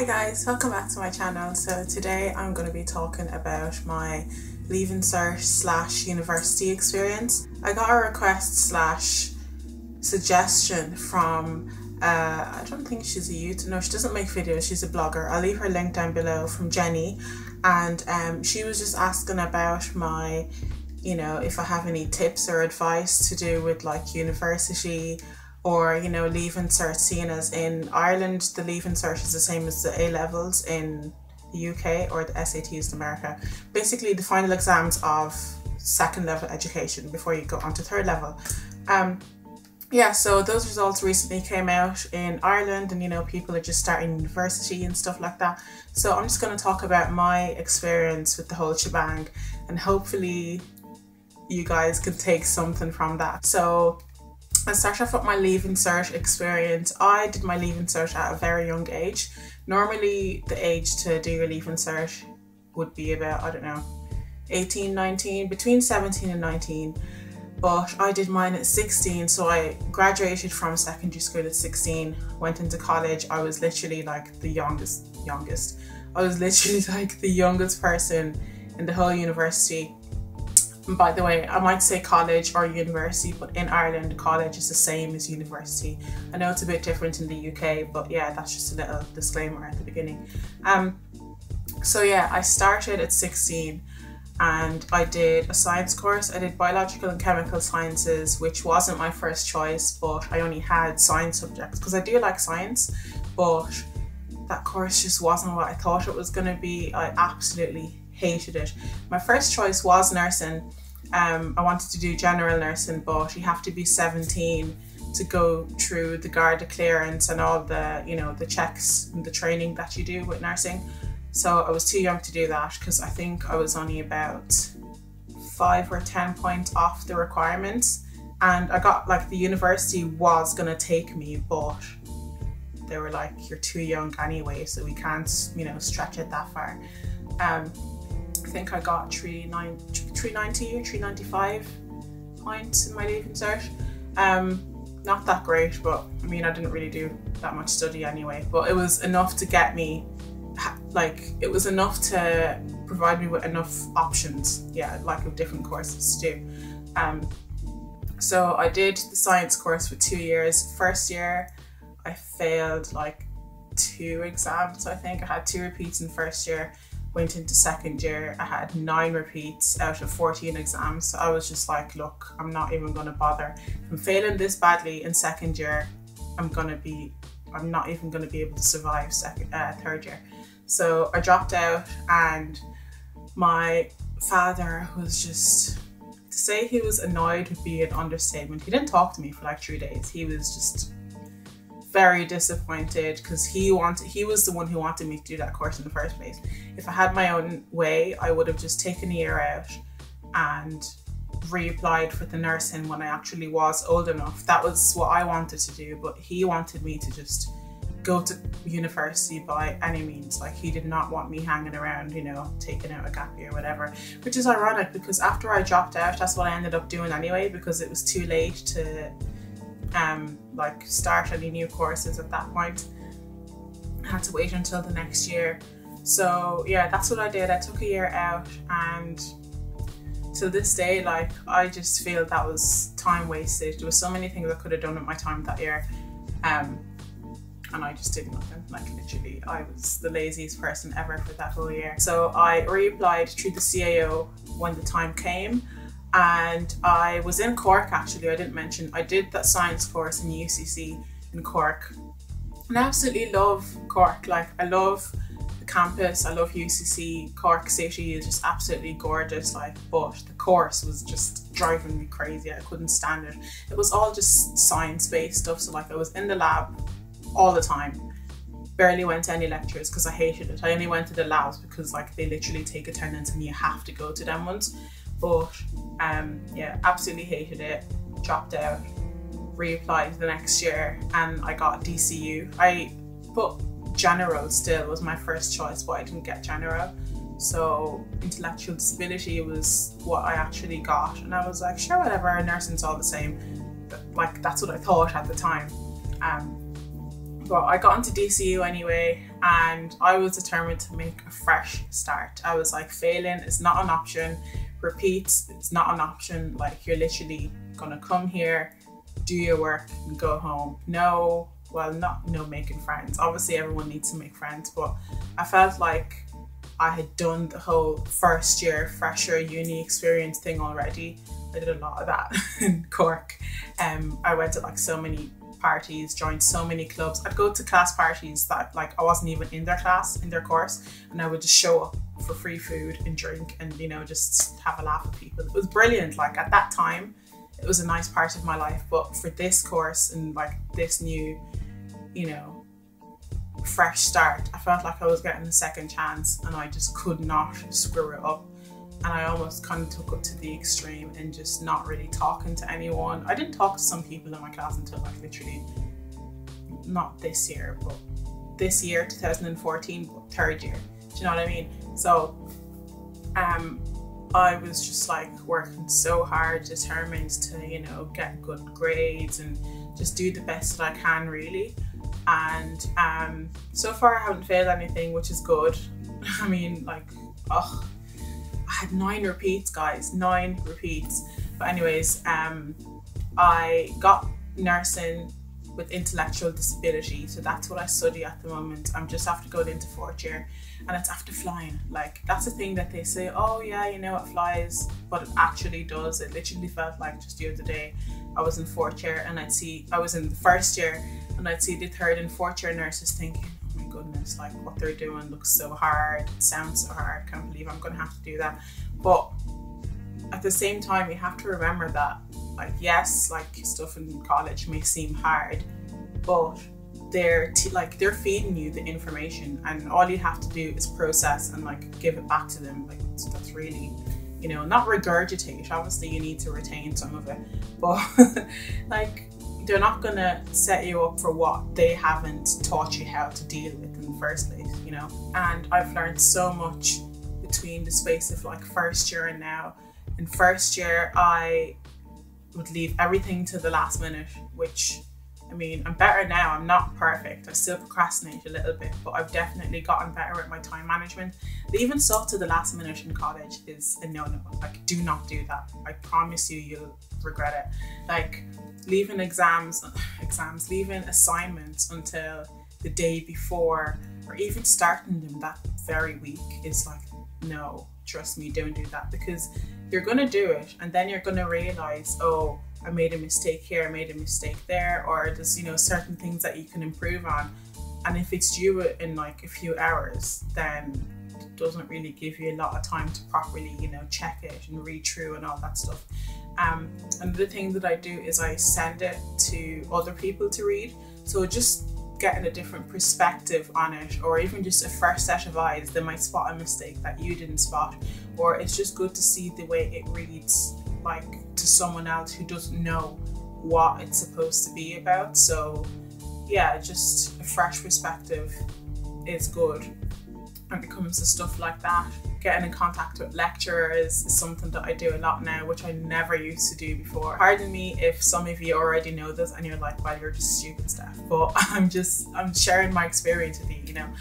Hi guys, welcome back to my channel. So today I'm going to be talking about my Leaving Cert / university experience. I got a request / suggestion from I don't think she's a YouTuber, no, she doesn't make videos, she's a blogger. I'll leave her link down below, from Jenny, and she was just asking about my, if I have any tips or advice to do with like university or Leaving Cert, seeing as in Ireland the Leaving Cert is the same as the A levels in the UK, or the SATs in America. Basically the final exams of second level education before you go on to third level. Yeah, so those results recently came out in Ireland, and people are just starting university and stuff like that. So I'm just going to talk about my experience with the whole shebang, and hopefully you guys can take something from that. So I'll start off with my Leaving Cert experience. I did my Leaving Cert at a very young age. Normally the age to do your Leaving Cert would be about, I don't know, 18, 19, between 17 and 19. But I did mine at 16, so I graduated from secondary school at 16, went into college. I was literally like the youngest. I was literally like the youngest person in the whole university. And by the way, I might say college or university, but in Ireland, college is the same as university. I know it's a bit different in the UK, but yeah, that's just a little disclaimer at the beginning. So yeah, I started at 16 and I did a science course. I did biological and chemical sciences, which wasn't my first choice, but I only had science subjects because I do like science, but that course just wasn't what I thought it was going to be. I absolutely hated it. My first choice was nursing. I wanted to do general nursing, but you have to be 17 to go through the Garda clearance and all the, the checks and the training that you do with nursing. So I was too young to do that because I think I was only about 5 or 10 points off the requirements, and I got like the university was gonna take me, but they were like, you're too young anyway, so we can't stretch it that far. I think I got 390 or 395 points in my Leaving Cert. Not that great, but I mean I didn't really do that much study anyway, but it was enough to get me, it was enough to provide me with enough options, of different courses to do. So I did the science course for 2 years. First year I failed like 2 exams. I think I had 2 repeats in first year. Went into second year, I had 9 repeats out of 14 exams. So I was just like, look, I'm not even going to bother. If I'm failing this badly in second year, I'm not even going to be able to survive third year. So I dropped out, and my father was just, to say he was annoyed would be an understatement. He didn't talk to me for like 3 days. He was just very disappointed because he was the one who wanted me to do that course in the first place. If I had my own way, I would have just taken a year out and reapplied for the nursing when I actually was old enough. That was what I wanted to do, but he wanted me to just go to university by any means. Like, he did not want me hanging around, taking out a gap year or whatever, which is ironic because after I dropped out, that's what I ended up doing anyway, because it was too late to start any new courses at that point. I had to wait until the next year. So yeah, that's what I did. I took a year out, and till this day, I just feel that was time wasted. There were so many things I could have done with my time that year, and I just did nothing. Literally, I was the laziest person ever for that whole year. So I reapplied through the CAO when the time came, and I was in Cork actually. I didn't mention, I did that science course in UCC in Cork, and I absolutely love Cork. I love the campus, I love UCC. Cork City is just absolutely gorgeous, but the course was just driving me crazy. I couldn't stand it. It was all just science-based stuff, so I was in the lab all the time. Barely went to any lectures because I hated it. I only went to the labs because they literally take attendance and you have to go to them ones. But yeah, absolutely hated it. Dropped out, reapplied the next year, and I got DCU. I put general still was my first choice, but I didn't get general. So intellectual disability was what I actually got, and I was like, sure, whatever, nursing's all the same. That's what I thought at the time. But I got into DCU anyway, and I was determined to make a fresh start. I was like, failing is not an option, repeats it's not an option. Like, you're literally gonna come here, do your work and go home. No making friends. Obviously everyone needs to make friends, but I felt like I had done the whole first year fresher uni experience thing already. I did a lot of that in Cork. I went to like so many parties, joined so many clubs. I'd go to class parties that like I wasn't even in their class, in their course, and I would just show up for free food and drink and, you know, just have a laugh with people. It was brilliant. Like, at that time it was a nice part of my life, but for this course and like this new, you know, fresh start, I felt like I was getting a second chance and I just could not screw it up. And I almost kind of took it to the extreme and just not really talking to anyone. I didn't talk to some people in my class until like literally, not this year, but this year, 2014, but third year. Do you know what I mean? So I was just like working so hard, determined to, you know, get good grades and just do the best that I can, really. And so far I haven't failed anything, which is good. I mean, like, I had 9 repeats, guys, 9 repeats. But anyways, I got nursing with intellectual disability, so that's what I study at the moment. I'm just after going into 4th year, and it's after flying. Like, that's the thing that they say, oh yeah, you know, it flies, but it actually does. It literally felt like just the other day I was in 4th year and I was in the 1st year and I'd see the 3rd and 4th year nurses thinking, oh my goodness, like what they're doing looks so hard, it sounds so hard, can't believe I'm gonna have to do that. But at the same time, you have to remember that, like, yes, like stuff in college may seem hard, but they're feeding you the information, and all you have to do is process and like give it back to them. Like, that's really, you know, not regurgitate. Obviously you need to retain some of it, but like, they're not gonna set you up for what they haven't taught you how to deal with in the first place, you know. And I've learned so much between the space of like 1st year and now. In 1st year, I would leave everything to the last minute, which, I mean, I'm better now. I'm not perfect. I still procrastinate a little bit, but I've definitely gotten better at my time management. Leaving stuff to the last minute in college is a no-no. Like, do not do that. I promise you, you'll regret it. Like, leaving leaving assignments until the day before, or even starting them that very week is like, no, trust me, don't do that, because you're gonna do it and then you're gonna realize, oh, I made a mistake here, I made a mistake there, or there's, you know, certain things that you can improve on. And if it's due in like a few hours, then it doesn't really give you a lot of time to properly, you know, check it and read through and all that stuff. And the thing that I do is I send it to other people to read. So just getting a different perspective on it, or even just a fresh set of eyes, they might spot a mistake that you didn't spot, or it's just good to see the way it reads like to someone else who doesn't know what it's supposed to be about. So yeah, just a fresh perspective is good when it comes to stuff like that. Getting in contact with lecturers is something that I do a lot now, which I never used to do before. Pardon me if some of you already know this and you're like, well, you're just stupid, Steph, but I'm sharing my experience with you, you know.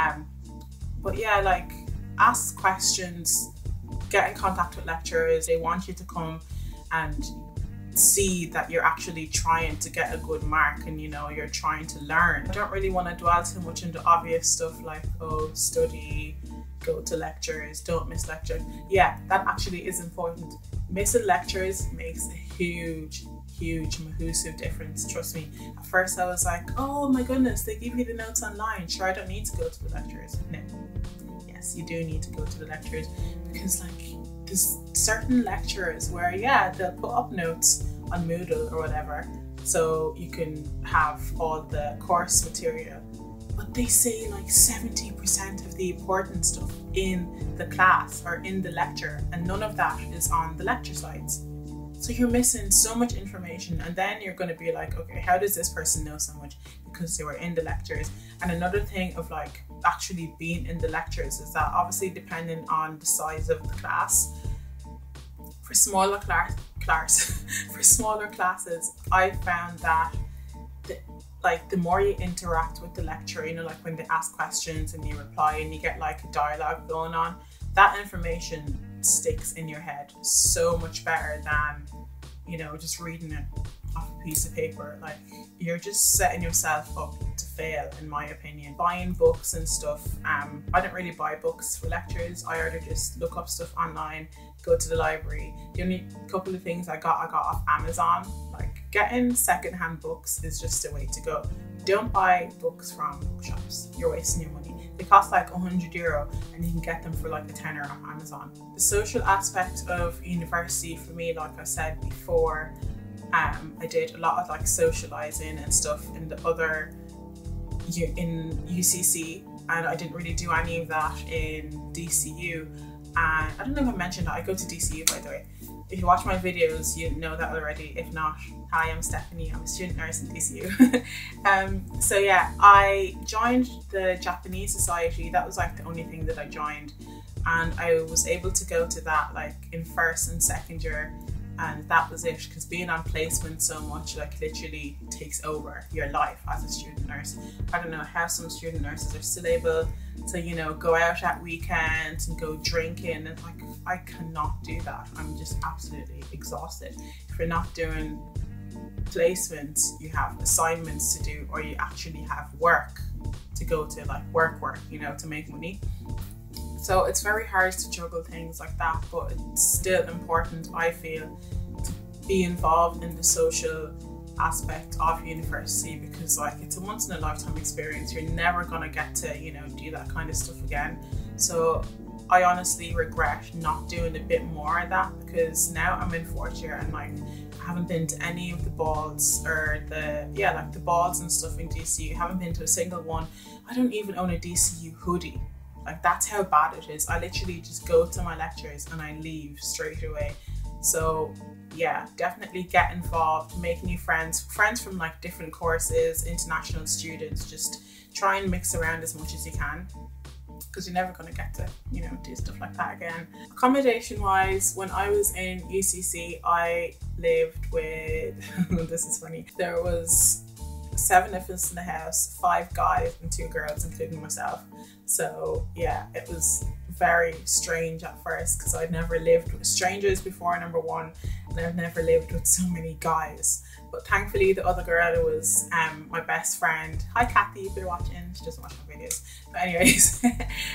But yeah, like, ask questions, get in contact with lecturers. They want you to come and see that you're actually trying to get a good mark and, you know, you're trying to learn. I don't really want to dwell too much into obvious stuff like, oh, study, go to lectures, don't miss lectures. Yeah, that actually is important. Missing lectures makes a huge massive difference, trust me. At first I was like, oh my goodness, they give you the notes online, sure, I don't need to go to the lectures. No, yes, you do need to go to the lectures, because like, there's certain lecturers where, yeah, they'll put up notes on Moodle or whatever, so you can have all the course material, but they say like 70% of the important stuff in the class or in the lecture, and none of that is on the lecture slides. So you're missing so much information, and then you're going to be like, okay, how does this person know so much? Because they were in the lectures. And another thing of like actually being in the lectures is that, obviously depending on the size of the class, for smaller classes, I found that like the more you interact with the lecturer, you know, like when they ask questions and you reply and you get like a dialogue going on, that information sticks in your head so much better than, you know, just reading it off a piece of paper. Like, you're just setting yourself up to fail, in my opinion. Buying books and stuff, I don't really buy books for lectures. I either just look up stuff online, go to the library. The only couple of things I got off Amazon. Like, getting secondhand books is just the way to go. Don't buy books from bookshops. You're wasting your money. They cost like €100 and you can get them for like a tenner on Amazon. The social aspect of university for me, like I said before, I did a lot of like socializing and stuff in UCC, and I didn't really do any of that in DCU. And I don't know if I mentioned that I go to DCU, by the way. If you watch my videos, you know that already. If not, hi, I'm Stephanie. I'm a student nurse in DCU. So yeah, I joined the Japanese Society. That was like the only thing that I joined, and I was able to go to that like in first and second year, and that was it. Because being on placement so much, like, literally takes over your life as a student nurse. I don't know how some student nurses are still able to, you know, go out at weekends and go drinking, and like, I cannot do that. I'm just absolutely exhausted. If you're not doing placements, you have assignments to do, or you actually have work to go to, like work, you know, to make money. So it's very hard to juggle things like that, but it's still important, I feel, to be involved in the social aspect of university, because like, it's a once in a lifetime experience. You're never gonna get to, you know, do that kind of stuff again. So I honestly regret not doing a bit more of that, because now I'm in fourth year and like, I haven't been to any of the balls or the balls and stuff in DCU. I haven't been to a single one. I don't even own a DCU hoodie. Like, that's how bad it is. I literally just go to my lectures and I leave straight away. So yeah, definitely get involved, make new friends from like different courses, international students. Just try and mix around as much as you can, because you're never going to get to, you know, do stuff like that again. Accommodation wise, when I was in UCC, I lived with, this is funny, there was 7 of us in the house, 5 guys and 2 girls, including myself. So yeah, it was very strange at first, because I'd never lived with strangers before, number one, and I've never lived with so many guys. But thankfully, the other girl was my best friend. Hi Kathy, if you're watching. She doesn't watch my videos. But anyways,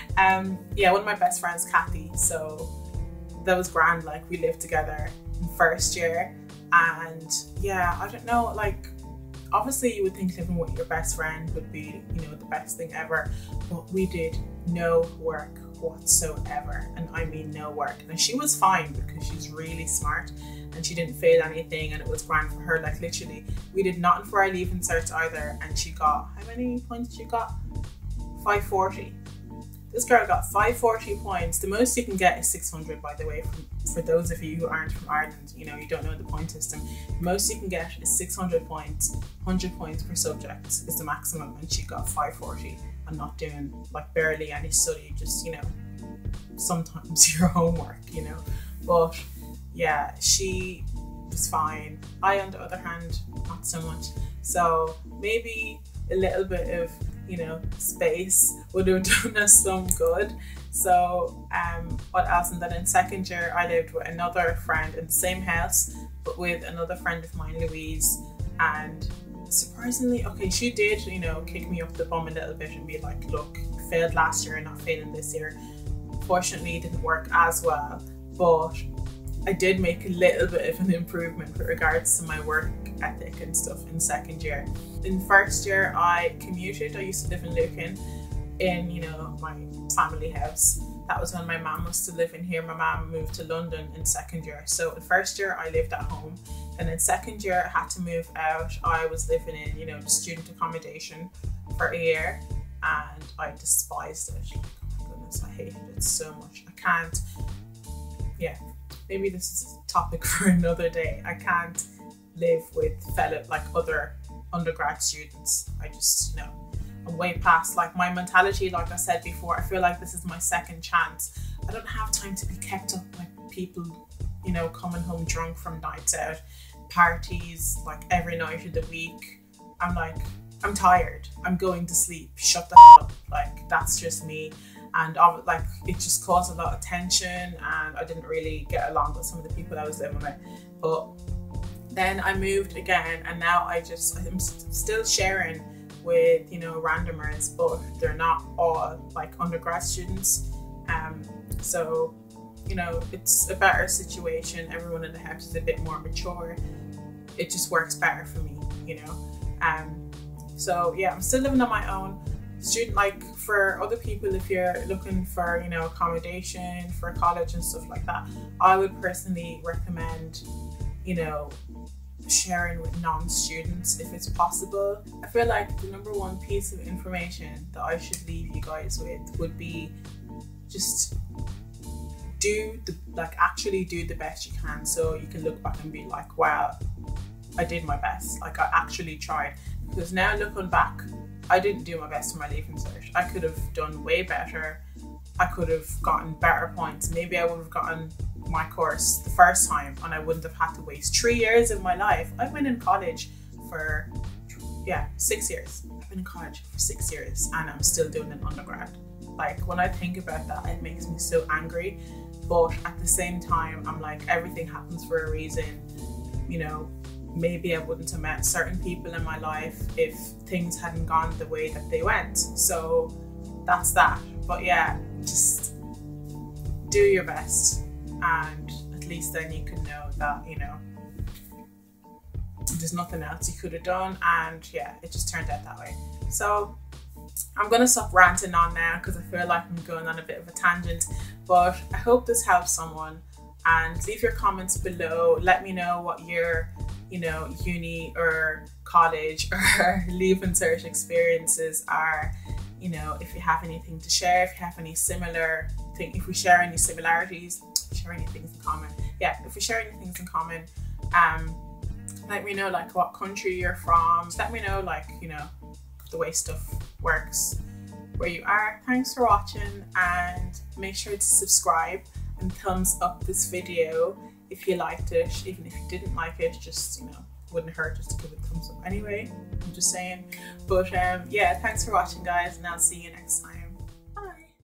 yeah, one of my best friends, Kathy. So that was grand. Like, we lived together in first year, and yeah, I don't know, like, obviously you would think living with your best friend would be, you know, the best thing ever, but we did no work whatsoever, and I mean no work. And she was fine because she's really smart and she didn't fail anything, and it was grand for her. Like, literally, we did nothing for our leaving cert either, and she got, how many points she got? 540. This girl got 540 points. The most you can get is 600, by the way, for those of you who aren't from Ireland, you know, you don't know the point system. The most you can get is 600 points, 100 points per subject is the maximum, and she got 540 and not doing like barely any study, just, you know, sometimes your homework, you know. But yeah, she was fine. I, on the other hand, not so much. So maybe a little bit of, you know, space would have done us some good. So what else? And then in second year, I lived with another friend in the same house, but with another friend of mine, Louise. And surprisingly, okay, she did, you know, kick me up the bum a little bit and be like, look, you failed last year and not failing this year. Fortunately, it didn't work as well, but I did make a little bit of an improvement with regards to my work ethic and stuff in second year. In first year, I commuted. I used to live in Lucan, in, you know, my family house. That was when my mum was still living here. My mum moved to London in second year. So in first year, I lived at home. And in second year, I had to move out. I was living in, you know, student accommodation for a year, and I despised it. Like, oh my goodness, I hated it so much. I can't, yeah, maybe this is a topic for another day. I can't live with fellow, like, other undergrad students. I just, you know, I'm way past, like, my mentality. Like I said before, I feel like this is my second chance. I don't have time to be kept up by people, you know, coming home drunk from nights out, parties like every night of the week. I'm like, I'm tired, I'm going to sleep, shut the up. Like, that's just me. And like, it just caused a lot of tension, and I didn't really get along with some of the people I was living with. But then I moved again, and now I'm still sharing with, you know, randomers, but they're not all like undergrad students. So, you know, it's a better situation. Everyone in the house is a bit more mature. It just works better for me, you know. So yeah, I'm still living on my own. Student, like, for other people, if you're looking for, you know, accommodation for college and stuff like that, I would personally recommend, you know, sharing with non-students if it's possible. I feel like the number one piece of information that I should leave you guys with would be just actually do the best you can, so you can look back and be like, wow, I did my best, like I actually tried. Because now looking back, I didn't do my best for my Leaving Cert. I could have done way better. I could have gotten better points. Maybe I would have gotten my course the first time and I wouldn't have had to waste 3 years of my life. I've been in college for 6 years. I've been in college for 6 years and I'm still doing an undergrad. Like, when I think about that, it makes me so angry. But at the same time, I'm like, everything happens for a reason. You know, maybe I wouldn't have met certain people in my life if things hadn't gone the way that they went. So that's that. But yeah, just do your best, and at least then you can know that, you know, there's nothing else you could have done, and yeah, it just turned out that way. So I'm gonna stop ranting on now because I feel like I'm going on a bit of a tangent, but I hope this helps someone. And leave your comments below. Let me know what your, you know, uni or college or Leaving Cert experiences are. You know, if you have anything to share, if you have any similar thing, if we share any similarities, share any things in common. Yeah, if we share any things in common, let me know like what country you're from. Just let me know, like, you know, the way stuff works where you are. Thanks for watching, and make sure to subscribe and thumbs up this video if you liked it. Even if you didn't like it, just, you know, wouldn't hurt just to give it a thumbs up anyway. I'm just saying. But yeah, thanks for watching, guys, and I'll see you next time.